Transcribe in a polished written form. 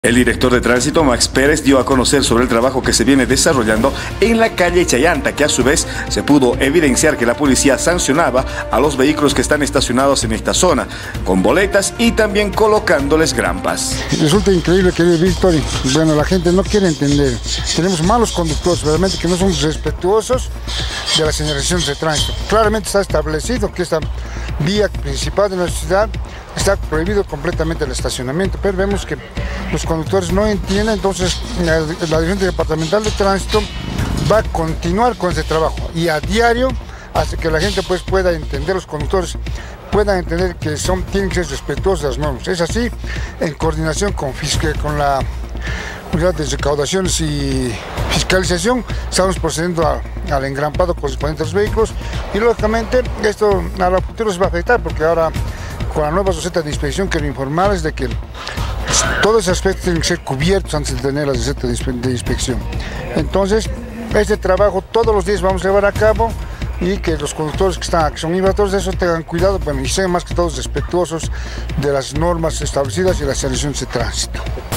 El director de tránsito, Max Pérez, dio a conocer sobre el trabajo que se viene desarrollando en la calle Chayanta, que a su vez se pudo evidenciar que la policía sancionaba a los vehículos que están estacionados en esta zona, con boletas y también colocándoles grampas. Resulta increíble, querido Víctor, y bueno, la gente no quiere entender. Tenemos malos conductores, realmente, que no son respetuosos de las señalizaciones de tránsito. Claramente está establecido que esta vía principal de nuestra ciudad está prohibido completamente el estacionamiento, pero vemos que los conductores no entienden. Entonces la Dirección Departamental de Tránsito va a continuar con ese trabajo y a diario, hasta que la gente pues pueda entender, los conductores puedan entender que tienen que ser respetuosos de las normas. Es así, en coordinación con la Unidad de Recaudaciones y Fiscalización, estamos procediendo al engrampado correspondiente a los vehículos, y lógicamente esto a la futuro se va a afectar, porque ahora con la nueva receta de inspección quiero informarles de que todos esos aspectos tienen que ser cubiertos antes de tener la receta de inspección. Entonces, este trabajo todos los días vamos a llevar a cabo, y que los conductores que son infractores de eso tengan cuidado, bueno, y sean más que todos respetuosos de las normas establecidas y las señalizaciones de tránsito.